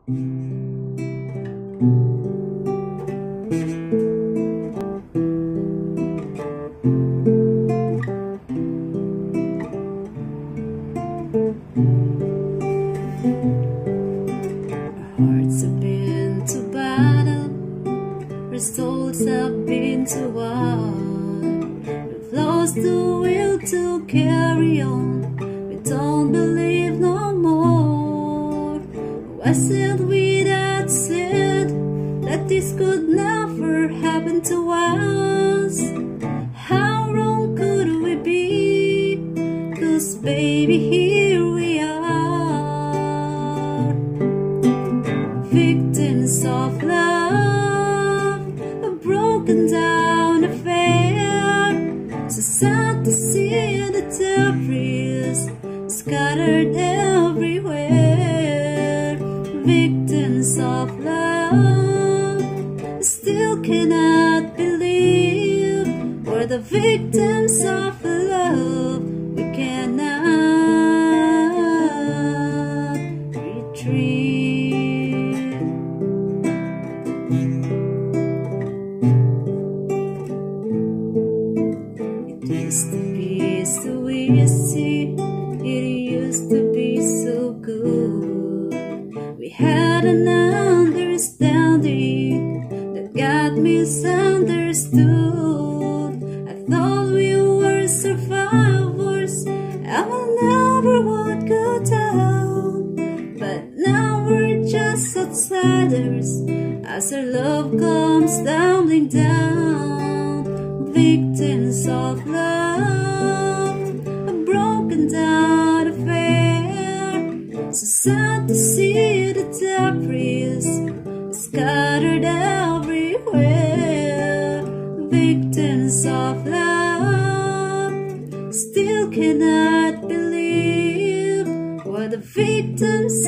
Hearts have been to battle, our souls have been to war. We've lost the will to carry on, we don't believe no more. Was it we that said that this could never happen to us? How wrong could we be? 'Cause baby, here we are, victims of love, a broken down affair. So sad to see the debris scattered everywhere. Victims of love, still cannot believe we're the victims of love. We cannot retreat. It used to be so easy, it used to be so good. We had an understanding that got misunderstood. I thought we were survivors and we never would go down, but now we're just outsiders as our love comes tumbling down. Victims of love, a broken down affair. So sad to see the debris scattered everywhere. Victims of love, still cannot believe we're the victims